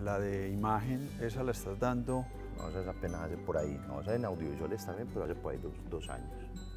la de imagen, esa la estás dando. No, esa es apenas hace por ahí, no, esa en audiovisuales también, pero hace por ahí dos años.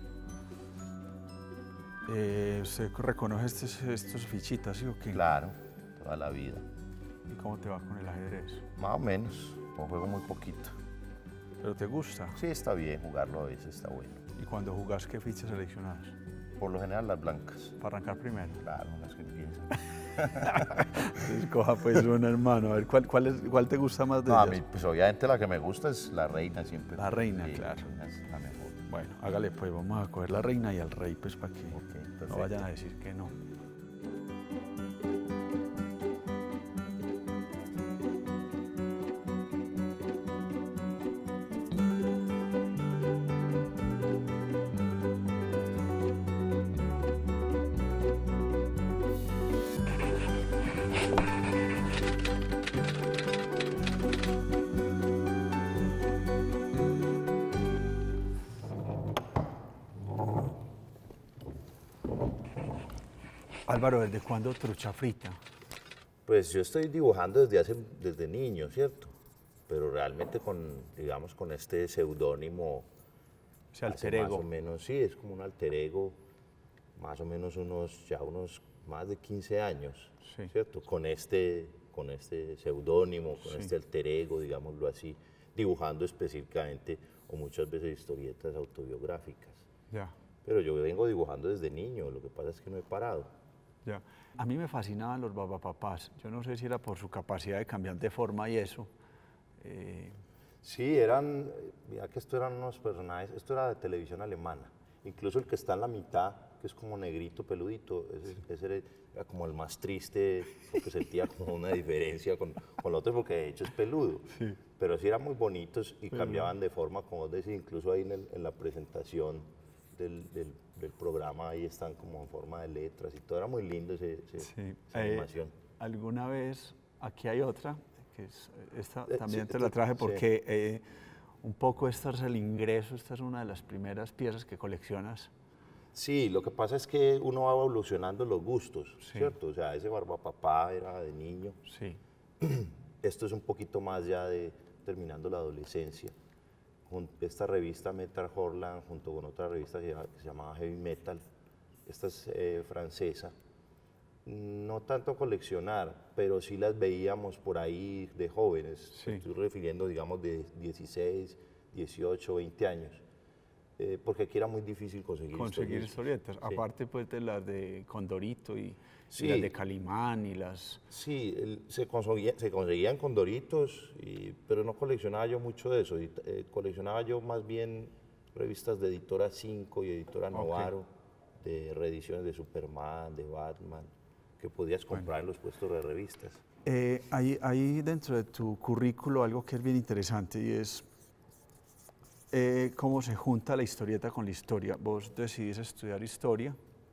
¿Usted reconoce estos fichitas, sí o qué? Claro, toda la vida. ¿Y cómo te va con el ajedrez? Más o menos, como juego muy poquito. ¿Pero te gusta? Sí, está bien jugarlo a veces, está bueno. ¿Y cuando jugás qué fichas seleccionás? Por lo general las blancas. Para arrancar primero. Claro, las que empiezan. Escoja pues una, hermano. A ver, ¿cuál te gusta más de No, a ellas? mí, pues obviamente la que me gusta es la reina siempre. La reina, Sí, claro. La reina es la mejor. Bueno, hágale pues, vamos a coger la reina y al rey pues para que Ok, no perfecto. vayan a decir que no. Álvaro, ¿desde cuándo trucha frita? Pues yo estoy dibujando desde niño, ¿cierto? Pero realmente digamos, con este seudónimo. O sea, Hace alter ego. Más o menos, sí, es como un alter ego, más o menos unos más de 15 años, Sí. ¿cierto? Con este seudónimo, con Sí. este alter ego, digámoslo así, dibujando específicamente o muchas veces historietas autobiográficas. Ya, Pero yo vengo dibujando desde niño, lo que pasa es que no he parado. ya. A mí me fascinaban los babapapás. Yo no sé si era por su capacidad de cambiar de forma y eso. Sí, mira que estos eran unos personajes, esto era de televisión alemana. Incluso el que está en la mitad, que es como negrito, peludito, ese era como el más triste, porque sentía como una diferencia con el otro, porque de hecho es peludo. Sí. Pero sí eran muy bonitos y cambiaban de forma, como vos decís, incluso ahí en la presentación del programa, ahí están como en forma de letras y todo, era muy lindo esa animación. Alguna vez, aquí hay otra, que es, esta también sí, te la traje sí. porque un poco esta es el ingreso, esta es una de las primeras piezas que coleccionas. Sí, lo que pasa es que uno va evolucionando los gustos, Sí. ¿cierto? O sea, ese Barbapapá era de niño. Sí, Esto es un poquito más ya de terminando la adolescencia. Esta revista Metal Horland, junto con otra revista que se llamaba Heavy Metal, esta es francesa. No tanto coleccionar, pero sí las veíamos por ahí de jóvenes. Sí. Estoy refiriendo, digamos, de 16, 18, 20 años. Porque aquí era muy difícil conseguir historietas. Sí. Aparte pues de las de Condorito y Sí. las de Calimán y las... Sí, se conseguían condoritos, pero no coleccionaba yo mucho de eso. Coleccionaba yo más bien revistas de Editora 5 y Editora Novaro, de reediciones de Superman, de Batman, que podías comprar en los puestos de revistas. Hay dentro de tu currículo algo que es bien interesante y es cómo se junta la historieta con la historia. Vos decidís estudiar historia,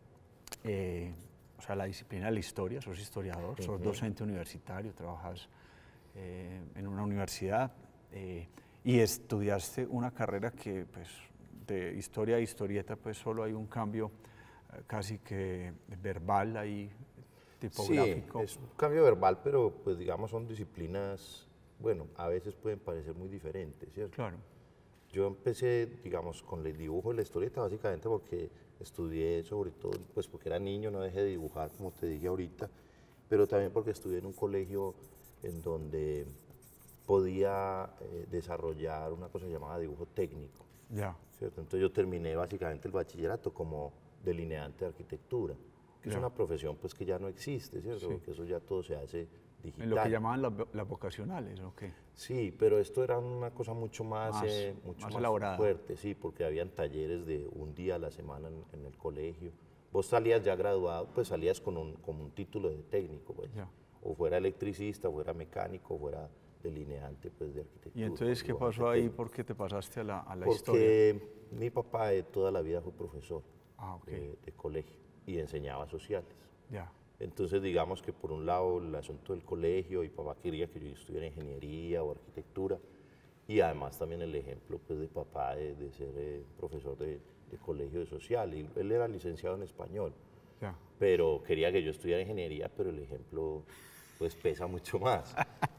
o sea, la disciplina de la historia, sos historiador, sos docente universitario, trabajas en una universidad y estudiaste una carrera que, pues, de historia a historieta, pues solo hay un cambio casi que verbal ahí, tipográfico. Sí, es un cambio verbal, pero pues digamos son disciplinas, bueno, a veces pueden parecer muy diferentes, ¿cierto? Claro. Yo empecé, digamos, con el dibujo y la historieta básicamente porque estudié sobre todo, pues porque era niño, no dejé de dibujar, como te dije ahorita, pero también porque estudié en un colegio en donde podía desarrollar una cosa llamada dibujo técnico, Ya. ¿cierto? Entonces yo terminé básicamente el bachillerato como delineante de arquitectura, que es Ya. una profesión pues que ya no existe, ¿cierto? Sí. Porque eso ya todo se hace digital. En lo que llamaban las vocacionales, ¿o qué? Sí, pero esto era una cosa mucho más más elaborada. fuerte, sí, porque habían talleres de un día a la semana en el colegio. Vos salías ya graduado, pues salías con un título de técnico, pues. Ya. O fuera electricista, o fuera mecánico, o fuera delineante, pues, de arquitectura. ¿Y entonces qué dibujante pasó ahí? técnico. ¿Por qué te pasaste a la historia? Porque mi papá toda la vida fue profesor Ah, ok. de colegio y enseñaba sociales. Ya. Entonces, digamos que por un lado el asunto del colegio, y papá quería que yo estudiara ingeniería o arquitectura, y además también el ejemplo pues, de papá de ser profesor de colegio de social. Y él era licenciado en español, Ya. pero quería que yo estudiara ingeniería, pero el ejemplo pues pesa mucho más.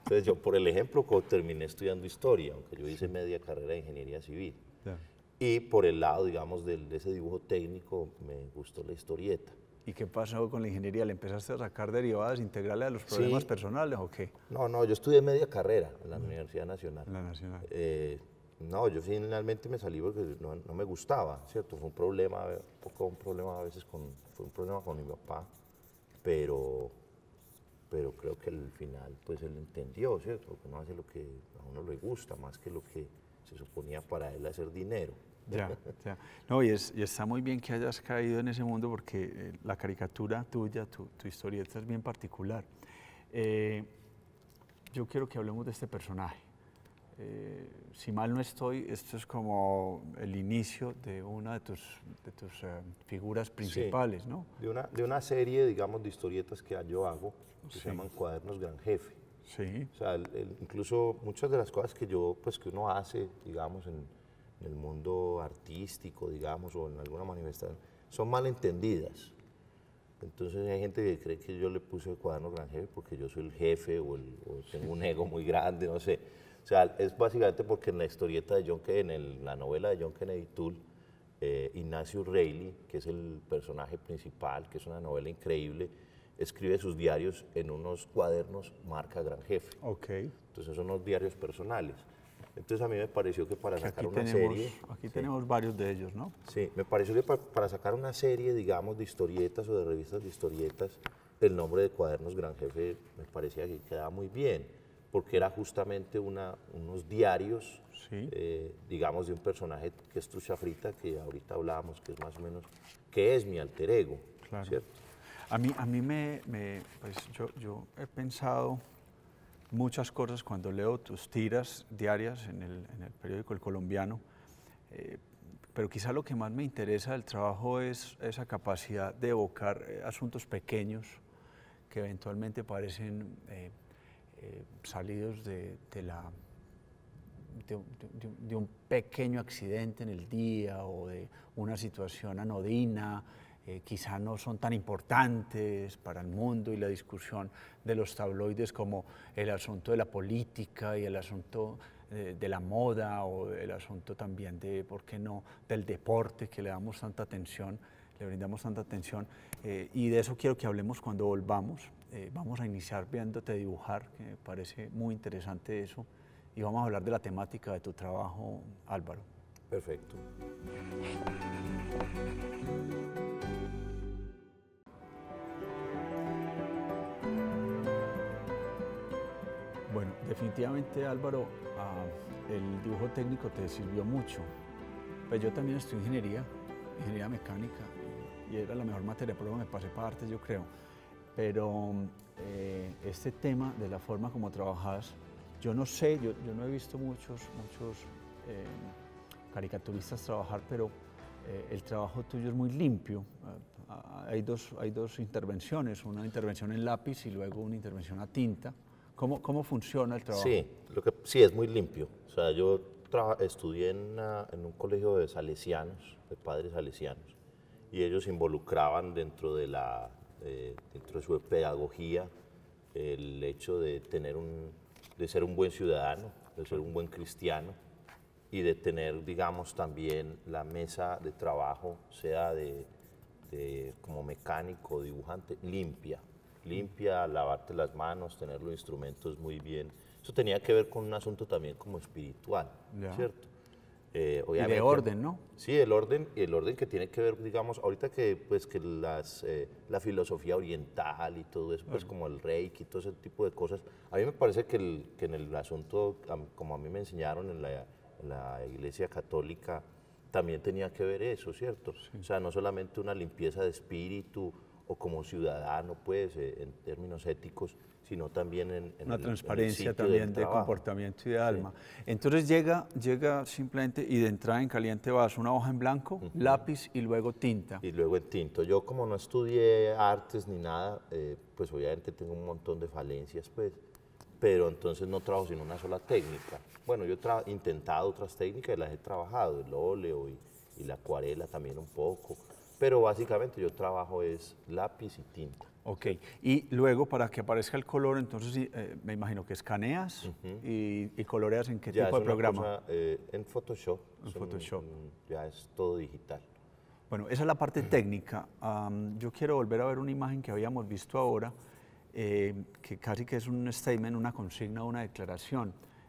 Entonces yo, por el ejemplo, terminé estudiando historia, aunque yo hice media carrera de ingeniería civil. Ya. Y por el lado, digamos, de ese dibujo técnico, me gustó la historieta. ¿Y qué pasó con la ingeniería? ¿Le empezaste a sacar derivadas integrales a los problemas Sí. personales o qué? No, yo estudié media carrera en la Universidad Nacional. En la Nacional. No, yo finalmente me salí porque no me gustaba, ¿cierto? Fue un problema, un problema a veces fue un problema con mi papá, pero creo que al final, pues él entendió, ¿cierto? Porque uno hace lo que a uno le gusta, más que lo que se suponía para él hacer dinero. Ya, ya. No, y está muy bien que hayas caído en ese mundo porque la caricatura tuya, tu historieta es bien particular. Yo quiero que hablemos de este personaje. Si mal no estoy, esto es como el inicio de una de tus figuras principales, Sí, ¿no? de una serie, digamos, de historietas que yo hago, que se llaman Cuadernos Gran Jefe. Sí. O sea, incluso muchas de las cosas que que uno hace, digamos, en el mundo artístico, digamos, o en alguna manifestación, son mal entendidas. Entonces hay gente que cree que yo le puse Cuadernos Gran Jefe porque yo soy el jefe o tengo un ego muy grande, no sé. O sea, es básicamente porque en la historieta de John Kennedy, en la novela de John Kennedy Toole, Ignacio Reilly, que es el personaje principal, que es una novela increíble, escribe sus diarios en unos cuadernos marca Gran Jefe. Ok. Entonces son unos diarios personales. Entonces a mí me pareció que para sacar una serie... Aquí tenemos varios de ellos, ¿no? Sí, me pareció que para sacar una serie, digamos, de historietas o de revistas de historietas, el nombre de Cuadernos Gran Jefe me parecía que quedaba muy bien, porque era justamente unos diarios, Sí. digamos, de un personaje que es Trucha Frita, que ahorita hablábamos, que es más o menos, que es mi alter ego, Claro. ¿cierto? A mí pues yo he pensado muchas cosas cuando leo tus tiras diarias en el periódico El Colombiano, pero quizá lo que más me interesa del trabajo es esa capacidad de evocar asuntos pequeños que eventualmente parecen salidos de un pequeño accidente en el día o de una situación anodina, quizá no son tan importantes para el mundo y la discusión de los tabloides como el asunto de la política y el asunto de la moda o el asunto también de, ¿por qué no?, del deporte que le damos tanta atención, le brindamos tanta atención, y de eso quiero que hablemos cuando volvamos. Vamos a iniciar viéndote dibujar, que me parece muy interesante eso, y vamos a hablar de la temática de tu trabajo, Álvaro. Perfecto. Bueno, definitivamente, Álvaro, el dibujo técnico te sirvió mucho. Pues yo también estudié ingeniería mecánica, y era la mejor materia, por eso me pasé para artes, yo creo. Pero este tema de la forma como trabajas, yo no sé, yo no he visto muchos caricaturistas trabajar, pero el trabajo tuyo es muy limpio. Hay dos intervenciones, una intervención en lápiz y luego una intervención a tinta. ¿Cómo funciona el trabajo? Sí, sí, es muy limpio. O sea, yo estudié en un colegio de salesianos, de padres salesianos, y ellos involucraban dentro de su pedagogía el hecho de de ser un buen ciudadano, de ser un buen cristiano y de tener, digamos, también la mesa de trabajo, sea como mecánico, dibujante, limpia, lavarte las manos, tener los instrumentos muy bien. Eso tenía que ver con un asunto también como espiritual, ¿cierto? Y de orden, ¿no? Sí, el orden que tiene que ver, digamos, ahorita que la filosofía oriental y todo eso, pues como el reiki y todo ese tipo de cosas, a mí me parece que en el asunto, como a mí me enseñaron en la Iglesia Católica, también tenía que ver eso, ¿cierto? Sí. O sea, no solamente una limpieza de espíritu o como ciudadano, pues, en términos éticos, sino también en una transparencia en el también de comportamiento y de alma. Sí. Entonces llega simplemente y de entrada en caliente vas una hoja en blanco, lápiz y luego tinta. Y luego en tinto. Yo como no estudié artes ni nada, pues obviamente tengo un montón de falencias, pues, pero entonces no trabajo sin una sola técnica. Bueno, yo he intentado otras técnicas y las he trabajado, el óleo y la acuarela también un poco, pero básicamente yo trabajo es lápiz y tinta. Ok, y luego para que aparezca el color, entonces me imagino que escaneas y coloreas en qué Ya tipo es de una programa. cosa, en Photoshop. En Photoshop. Ya es todo digital. Bueno, esa es la parte técnica. Yo quiero volver a ver una imagen que habíamos visto ahora, que casi que es un statement, una consigna, una declaración,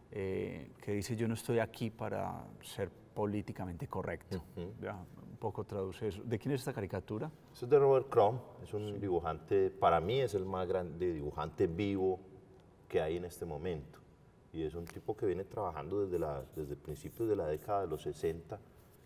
que dice yo no estoy aquí para ser políticamente correcto. Ya, un poco traduce eso. ¿De quién es esta caricatura? Eso es de Robert Crumb, es un dibujante, para mí es el más grande dibujante vivo que hay en este momento. Y es un tipo que viene trabajando desde principios de la década de los 60.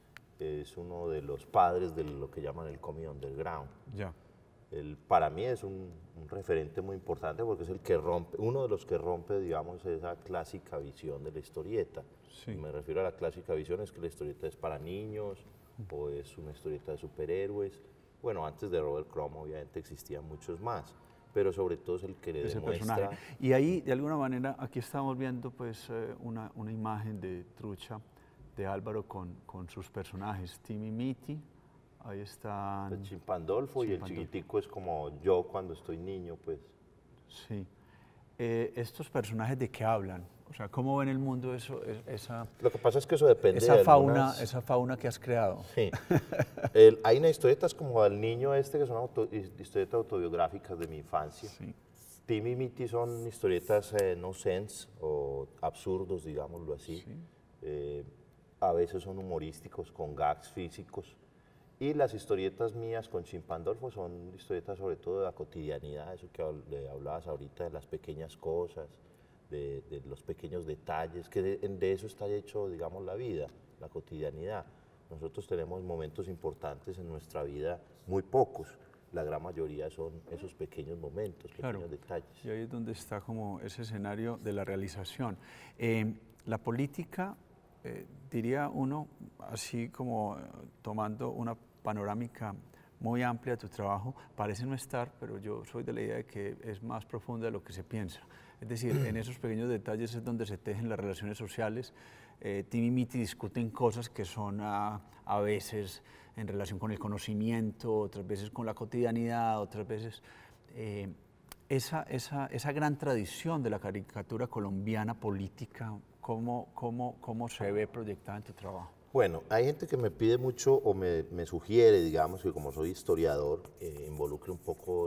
Es uno de los padres de lo que llaman el cómic underground. Ya. Para mí es un referente muy importante porque es el que rompe, uno de los que rompe, digamos, esa clásica visión de la historieta. Sí. Me refiero a la clásica visión, es que la historieta es para niños o es una historieta de superhéroes. Bueno, antes de Robert Crumb obviamente existían muchos más, pero sobre todo es el que le Ese demuestra... personaje. Y ahí, de alguna manera, aquí estamos viendo pues una imagen de trucha de Álvaro con sus personajes, Timmy, Mitty, ahí están... El Chimpandolfo y el chiquitico es como yo cuando estoy niño, pues. Sí. ¿Estos personajes de qué hablan? O sea, ¿cómo ven el mundo esa Lo que pasa es que eso depende de algunas... esa fauna que has creado? Sí. Hay unas historietas como El niño este, que son historietas autobiográficas de mi infancia. Sí. Timmy y Mitty son historietas no sense o absurdos, digámoslo así. Sí. A veces son humorísticos, con gags físicos. Y las historietas mías con Chimpandolfo son historietas sobre todo de la cotidianidad, eso que le hablabas ahorita, de las pequeñas cosas, de los pequeños detalles, que de eso está hecho, digamos, la vida, la cotidianidad. Nosotros tenemos momentos importantes en nuestra vida, muy pocos. La gran mayoría son esos pequeños momentos, pequeños detalles. Y ahí es donde está como ese escenario de la realización. La política, diría uno, así como tomando una panorámica muy amplia de tu trabajo, parece no estar, pero yo soy de la idea de que es más profunda de lo que se piensa. Es decir, en esos pequeños detalles es donde se tejen las relaciones sociales. Tim y Mitty discuten cosas que son a veces en relación con el conocimiento, otras veces con la cotidianidad, otras veces... esa gran tradición de la caricatura colombiana política, ¿cómo se ve proyectada en tu trabajo? Bueno, hay gente que me pide mucho o me sugiere, digamos, que como soy historiador, involucre un poco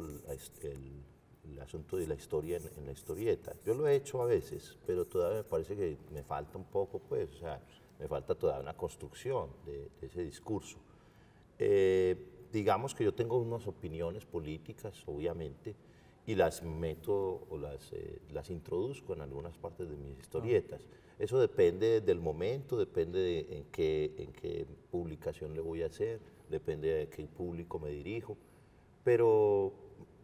el asunto de la historia en la historieta. Yo lo he hecho a veces, pero todavía me parece que me falta un poco, pues, o sea, me falta todavía una construcción de ese discurso. Digamos que yo tengo unas opiniones políticas, obviamente, y las meto o las introduzco en algunas partes de mis historietas. Eso depende del momento, depende de en qué publicación le voy a hacer, depende de qué público me dirijo, pero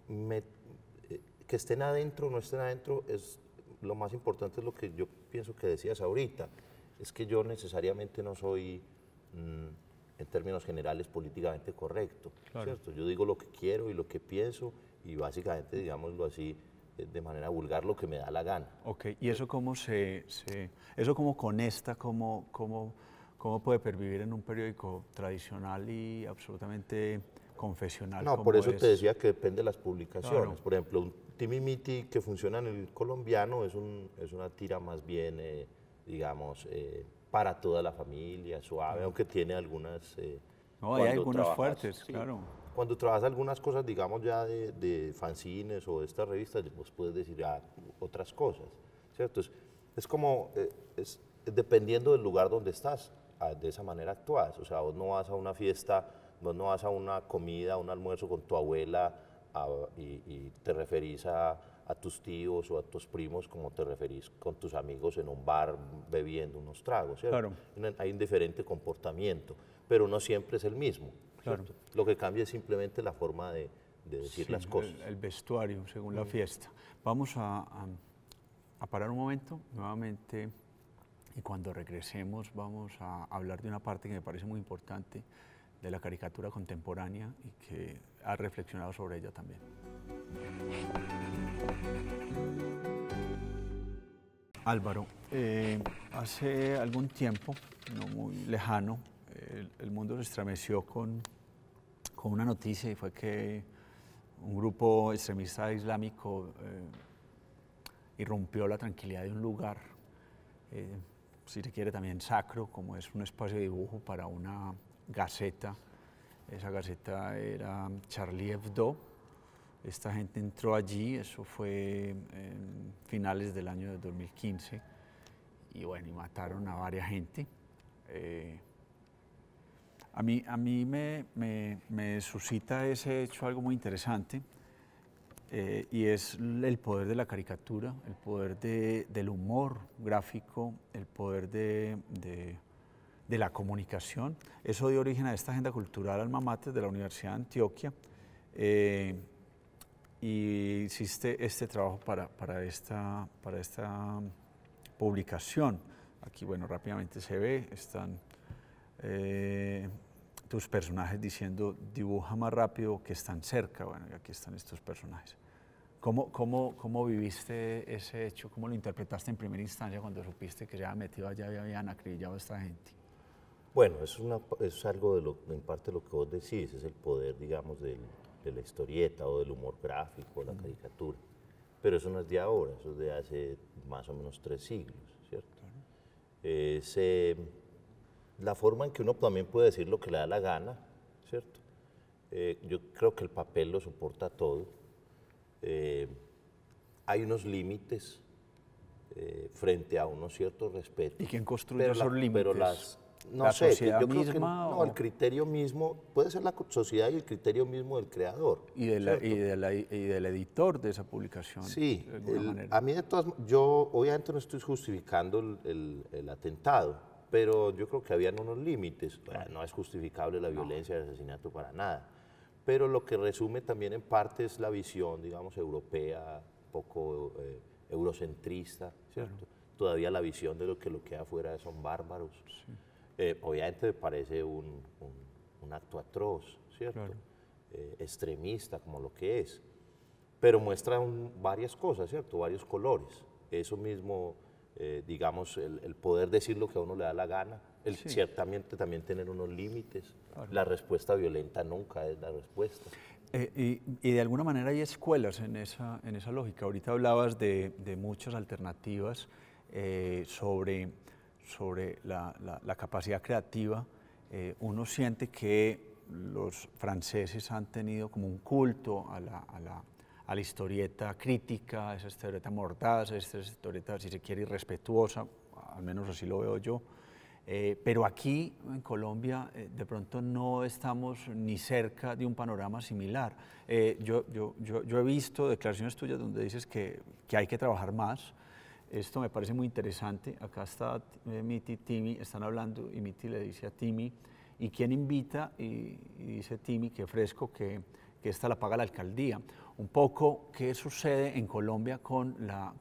que estén adentro o no estén adentro, lo más importante es lo que yo pienso que decías ahorita, es que yo necesariamente no soy, en términos generales, políticamente correcto, ¿cierto? Yo digo lo que quiero y lo que pienso y básicamente, digámoslo así, de manera vulgar lo que me da la gana. Ok, ¿y eso cómo eso cómo conecta, cómo puede pervivir en un periódico tradicional y absolutamente confesional? No, por eso te decía que depende de las publicaciones. Claro. Por ejemplo, un Timmy Mitty que funciona en el colombiano es una tira más bien, digamos, para toda la familia, suave, aunque tiene algunas... no, hay algunos fuertes, sí, claro. Cuando trabajas algunas cosas, digamos, ya de fanzines o de estas revistas, pues puedes decir ya otras cosas, ¿cierto? Es como, dependiendo del lugar donde estás, de esa manera actúas. O sea, vos no vas a una fiesta, vos no vas a una comida, a un almuerzo con tu abuela y te referís a tus tíos o a tus primos como te referís con tus amigos en un bar bebiendo unos tragos, ¿cierto? Claro. Hay un diferente comportamiento, pero no siempre es el mismo. Claro. Lo que cambia es simplemente la forma de decir las cosas. El vestuario, según la fiesta. Vamos a parar un momento nuevamente y cuando regresemos vamos a hablar de una parte que me parece muy importante de la caricatura contemporánea y que ha reflexionado sobre ella también. Álvaro, hace algún tiempo, no muy lejano, el mundo se estremeció con una noticia y fue que un grupo extremista islámico irrumpió la tranquilidad de un lugar, si se quiere también sacro, como es un espacio de dibujo para una gaceta. Esa gaceta era Charlie Hebdo. Esta gente entró allí, eso fue en finales del año de 2015, y bueno, y mataron a varias gente. A mí me suscita ese hecho algo muy interesante, y es el poder de la caricatura, el poder del humor gráfico, el poder de la comunicación. Eso dio origen a esta agenda cultural Alma Mater de la Universidad de Antioquia, y hiciste este trabajo para esta publicación. Aquí, bueno, rápidamente se ve, están tus personajes diciendo dibuja más rápido que están cerca. Bueno, y aquí están estos personajes. ¿Cómo viviste ese hecho? ¿Cómo lo interpretaste en primera instancia cuando supiste que se había metido allá y habían acribillado a esta gente? Bueno, es algo en parte lo que vos decís, es el poder, digamos, de la historieta o del humor gráfico, la caricatura. Pero eso no es de ahora, eso es de hace más o menos 3 siglos, ¿cierto? La forma en que uno también puede decir lo que le da la gana, ¿cierto? Yo creo que el papel lo soporta todo. Hay unos límites frente a unos ciertos respetos. ¿Y quién construye esos límites? Pero no ¿La sé, sociedad yo creo que misma, no, el criterio mismo, puede ser la sociedad y el criterio mismo del creador. y del editor de esa publicación? Sí, de alguna manera. a mí de todas yo obviamente no estoy justificando el atentado, pero yo creo que habían unos límites. Bueno, no es justificable la violencia y el asesinato para nada, pero lo que resume también en parte es la visión, digamos, europea, un poco eurocentrista, ¿cierto? Claro. Todavía la visión de lo que queda afuera son bárbaros. Sí. Obviamente me parece un acto atroz, ¿cierto? Claro. Extremista como lo que es, pero muestra varias cosas, ¿cierto? Varios colores. Eso mismo, digamos, el poder decir lo que a uno le da la gana, sí. Ciertamente también tener unos límites. Claro. La respuesta violenta nunca es la respuesta. Y de alguna manera hay escuelas en esa lógica. Ahorita hablabas de muchas alternativas sobre la capacidad creativa. Uno siente que los franceses han tenido como un culto a la historieta crítica, a esa historieta mordaz, a esa historieta, si se quiere, irrespetuosa, al menos así lo veo yo. Pero aquí en Colombia de pronto no estamos ni cerca de un panorama similar. Yo he visto declaraciones tuyas donde dices que hay que trabajar más. Esto me parece muy interesante. Acá está Miti, Timi, están hablando y Miti le dice a Timi, ¿y quién invita? Y dice Timi, que fresco, que esta la paga la alcaldía. Un poco, ¿qué sucede en Colombia con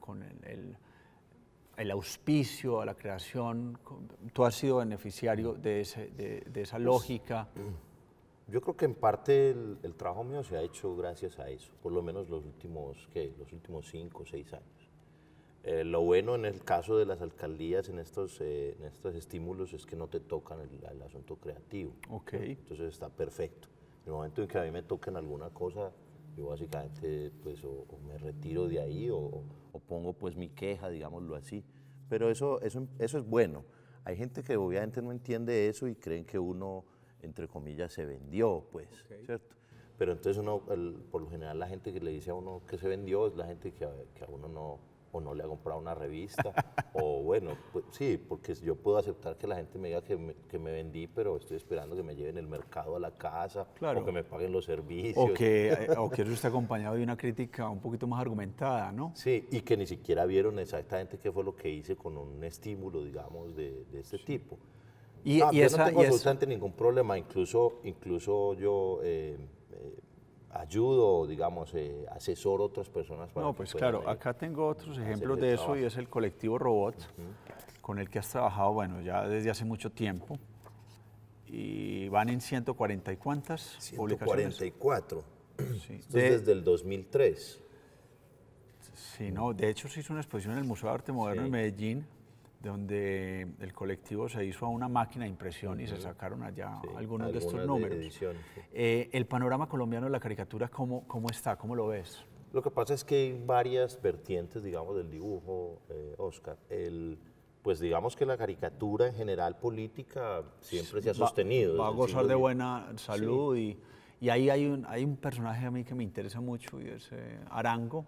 el auspicio a la creación? Tú has sido beneficiario de esa lógica. Yo creo que en parte el trabajo mío se ha hecho gracias a eso, por lo menos los últimos 5 o 6 años. Lo bueno en el caso de las alcaldías, en estos estímulos, es que no te tocan el asunto creativo. Okay. Entonces está perfecto. En el momento en que a mí me toquen alguna cosa, yo básicamente pues o me retiro de ahí o pongo pues mi queja, digámoslo así. Pero eso es bueno. Hay gente que obviamente no entiende eso y creen que uno, entre comillas, se vendió, pues, okay. ¿Cierto? Pero entonces por lo general la gente que le dice a uno que se vendió es la gente que a uno no le ha comprado una revista, o bueno, pues, sí, porque yo puedo aceptar que la gente me diga que me vendí, pero estoy esperando que me lleven el mercado a la casa, claro. O que me paguen los servicios. O que eso esté acompañado de una crítica un poquito más argumentada, ¿no? Sí, y que ni siquiera vieron exactamente qué fue lo que hice con un estímulo, digamos, de este tipo. Yo no tengo absolutamente ningún problema, incluso yo ayudo, digamos, asesoro a otras personas. No, pues claro, acá tengo otros ejemplos de eso y es el colectivo Robot, con el que has trabajado, bueno, ya desde hace mucho tiempo. Y van en 140 y cuántas 144. Sí. Esto es desde el 2003. Sí, no, de hecho se hizo una exposición en el Museo de Arte Moderno en Medellín, donde el colectivo se hizo a una máquina de impresión y se sacaron allá algunos de estos números. Ediciones, sí. El panorama colombiano de la caricatura, ¿cómo está? ¿Cómo lo ves? Lo que pasa es que hay varias vertientes, digamos, del dibujo, Oscar. Pues digamos que la caricatura en general política siempre se ha sostenido. Va a gozar de buena salud y ahí hay un personaje a mí que me interesa mucho y es Arango,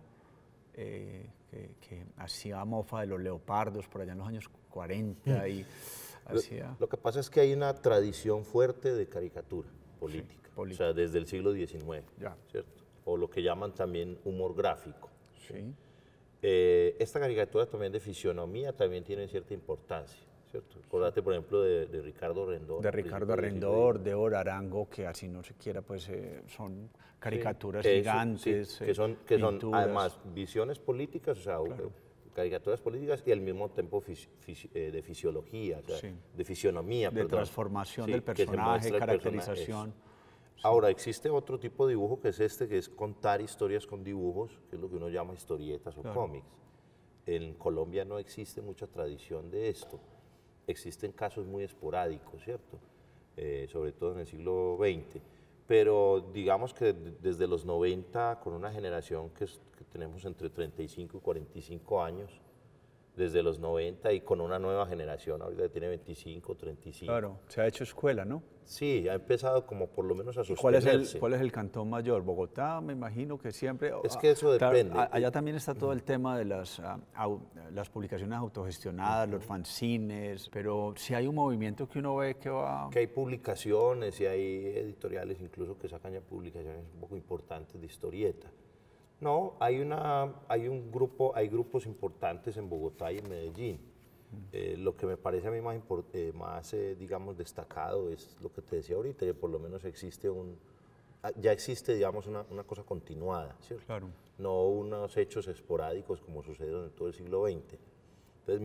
que hacía mofa de los leopardos por allá en los años 40 y hacía... Lo que pasa es que hay una tradición fuerte de caricatura política, o sea, desde el siglo XIX, ¿cierto? O lo que llaman también humor gráfico. Sí. Esta caricatura también de fisionomía también tiene cierta importancia, ¿cierto? Acordate, por ejemplo, de Ricardo Arrendor. De Ricardo Arrendor, de Arango, que así no se quiera, pues son caricaturas gigantes. Que son además visiones políticas, o sea, caricaturas políticas y al mismo tiempo de fisiología, o sea, de fisionomía. De transformación del personaje, caracterización. Ahora, existe otro tipo de dibujo que es contar historias con dibujos, que es lo que uno llama historietas o cómics. En Colombia no existe mucha tradición de esto. Existen casos muy esporádicos, ¿cierto? Sobre todo en el siglo XX. Pero digamos que desde los 90, con una generación que tenemos entre 35 y 45 años, desde los 90 y con una nueva generación, ahorita tiene 25, 35. Claro, se ha hecho escuela, ¿no? Sí, ha empezado como por lo menos a sostenerse. ¿Cuál es el cantón mayor? Bogotá, me imagino que siempre... Es que eso depende. Allá también está todo el tema de las publicaciones autogestionadas, los fanzines, pero si hay un movimiento que uno ve que va... Que hay publicaciones y hay editoriales incluso que sacan ya publicaciones un poco importantes de historieta. No, hay grupos importantes en Bogotá y en Medellín. Lo que me parece a mí más digamos, destacado es lo que te decía ahorita, que por lo menos ya existe, digamos, una cosa continuada, ¿cierto? Claro. No unos hechos esporádicos como sucedieron en todo el siglo XX. Entonces,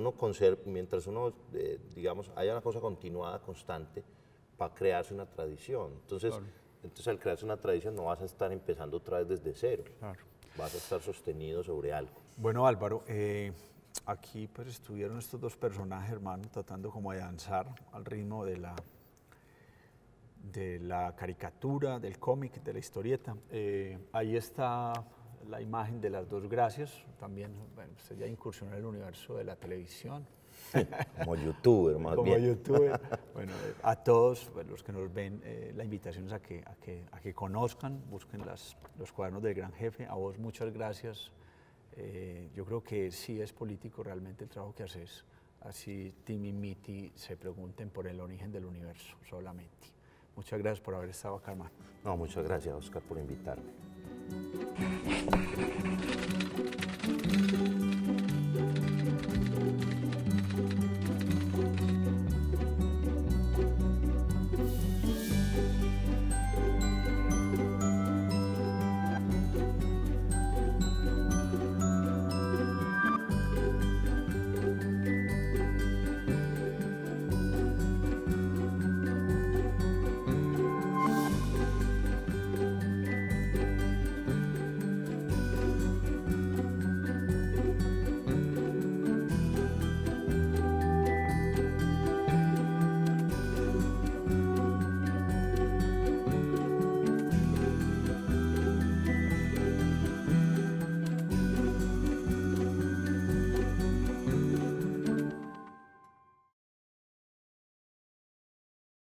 digamos, haya una cosa continuada, constante, va a crearse una tradición. Entonces, al crearse una tradición no vas a estar empezando otra vez desde cero. Claro. Vas a estar sostenido sobre algo. Bueno, Álvaro, aquí pues estuvieron estos dos personajes, hermano, tratando como de danzar al ritmo de la caricatura, del cómic, de la historieta. Ahí está la imagen de las dos gracias. También, bueno, usted ya incursionó en el universo de la televisión. Como youtuber, más bien. Como youtuber. Bueno, a todos pues, los que nos ven, la invitación es a que conozcan, busquen los cuadernos del Gran Jefe. A vos muchas gracias. Yo creo que sí es político realmente el trabajo que haces. Así Timmy y Mitty se pregunten por el origen del universo solamente. Muchas gracias por haber estado acá, hermano. No, muchas gracias, Oscar, por invitarme.